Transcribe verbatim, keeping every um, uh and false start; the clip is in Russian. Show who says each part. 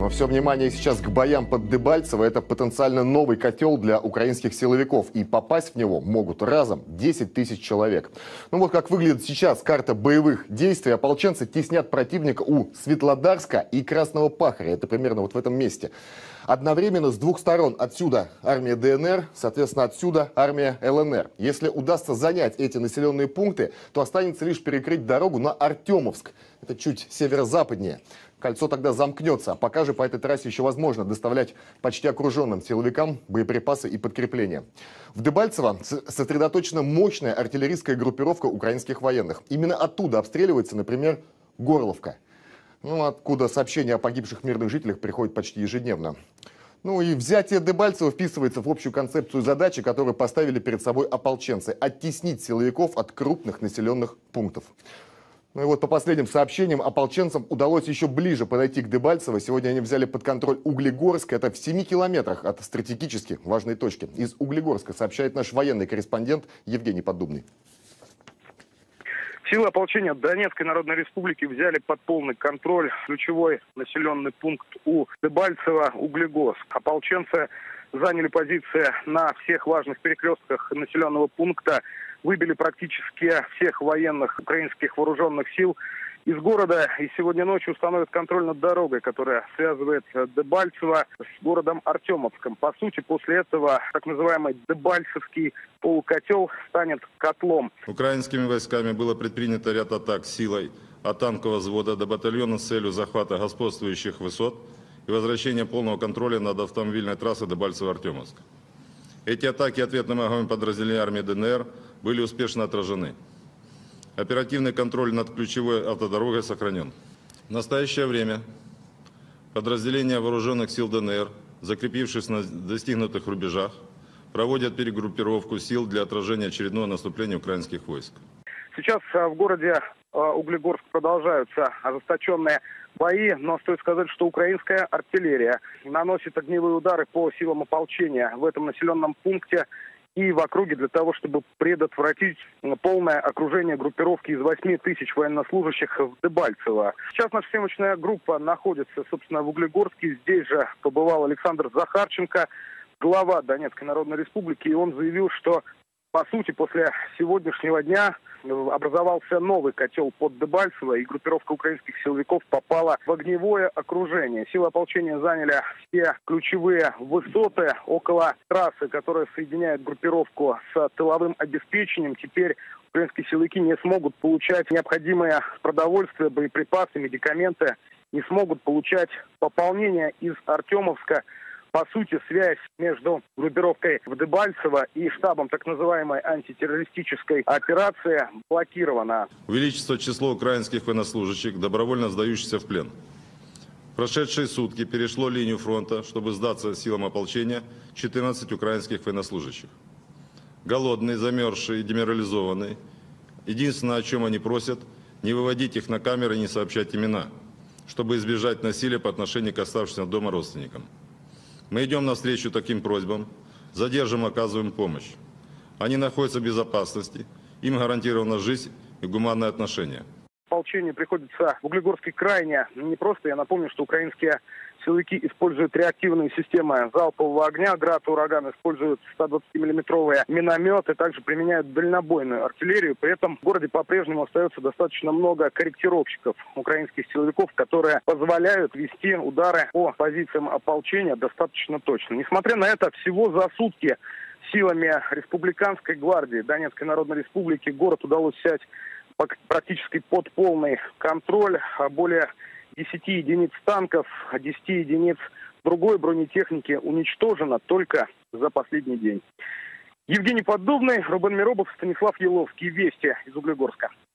Speaker 1: Все внимание сейчас к боям под Дебальцево. Это потенциально новый котел для украинских силовиков. И попасть в него могут разом десять тысяч человек. Ну вот как выглядит сейчас карта боевых действий. Ополченцы теснят противника у Светлодарска и Красного Пахаря. Это примерно вот в этом месте. Одновременно с двух сторон. Отсюда армия ДНР, соответственно, отсюда армия ЛНР. Если удастся занять эти населенные пункты, то останется лишь перекрыть дорогу на Артемовск. Это чуть северо-западнее. Кольцо тогда замкнется, а пока же по этой трассе еще возможно доставлять почти окруженным силовикам боеприпасы и подкрепления. В Дебальцево сосредоточена мощная артиллерийская группировка украинских военных. Именно оттуда обстреливается, например, Горловка. Ну, откуда сообщения о погибших мирных жителях приходят почти ежедневно. Ну и взятие Дебальцево вписывается в общую концепцию задачи, которую поставили перед собой ополченцы – оттеснить силовиков от крупных населенных пунктов. Ну и вот по последним сообщениям, ополченцам удалось еще ближе подойти к Дебальцево. Сегодня они взяли под контроль Углегорск. Это в семи километрах от стратегически важной точки. Из Углегорска сообщает наш военный корреспондент Евгений Поддубный.
Speaker 2: Силы ополчения Донецкой Народной Республики взяли под полный контроль ключевой населенный пункт у Дебальцево, Углегорск. Ополченцы заняли позиции на всех важных перекрестках населенного пункта, выбили практически всех военных украинских вооруженных сил из города. И сегодня ночью установят контроль над дорогой, которая связывает Дебальцево с городом Артемовском. По сути, после этого так называемый Дебальцевский полукотел станет котлом.
Speaker 3: Украинскими войсками было предпринято ряд атак силой от танкового взвода до батальона с целью захвата господствующих высот и возвращения полного контроля над автомобильной трассой Дебальцево-Артемовск. Эти атаки ответным огнем подразделений армии ДНР были успешно отражены. Оперативный контроль над ключевой автодорогой сохранен. В настоящее время подразделения вооруженных сил ДНР, закрепившись на достигнутых рубежах, проводят перегруппировку сил для отражения очередного наступления украинских войск.
Speaker 2: Сейчас в городе Углегорск продолжаются ожесточенные бои, но стоит сказать, что украинская артиллерия наносит огневые удары по силам ополчения в этом населенном пункте и в округе для того, чтобы предотвратить полное окружение группировки из восьми тысяч военнослужащих в Дебальцево. Сейчас наша съемочная группа находится, собственно, в Углегорске. Здесь же побывал Александр Захарченко, глава Донецкой Народной Республики, и он заявил, что, по сути, после сегодняшнего дня образовался новый котел под Дебальцево, и группировка украинских силовиков попала в огневое окружение. Силы ополчения заняли все ключевые высоты около трассы, которая соединяет группировку с тыловым обеспечением. Теперь украинские силовики не смогут получать необходимое продовольствие, боеприпасы, медикаменты, не смогут получать пополнение из Артемовска. По сути, связь между группировкой в Дебальцево и штабом так называемой антитеррористической операции блокирована.
Speaker 3: Увеличится число украинских военнослужащих, добровольно сдающихся в плен. В прошедшие сутки перешло линию фронта, чтобы сдаться силам ополчения, четырнадцать украинских военнослужащих. Голодные, замерзшие и деморализованные. Единственное, о чем они просят, не выводить их на камеры и не сообщать имена, чтобы избежать насилия по отношению к оставшимся дома родственникам. Мы идем навстречу таким просьбам, задержим, оказываем помощь. Они находятся в безопасности, им гарантирована жизнь и гуманное отношение.
Speaker 2: Ополчению приходится в Углегорске крайне непросто. Я напомню, что украинские силовики используют реактивные системы залпового огня. Град, Ураган используют сто двадцатимиллиметровые минометы, также применяют дальнобойную артиллерию. При этом в городе по-прежнему остается достаточно много корректировщиков украинских силовиков, которые позволяют вести удары по позициям ополчения достаточно точно. Несмотря на это, всего за сутки силами Республиканской гвардии Донецкой Народной Республики город удалось взять практически под полный контроль. Более десяти единиц танков, десяти единиц другой бронетехники уничтожено только за последний день. Евгений Поддубный, Рубен Миробов, Станислав Еловский. Вести из Углегорска.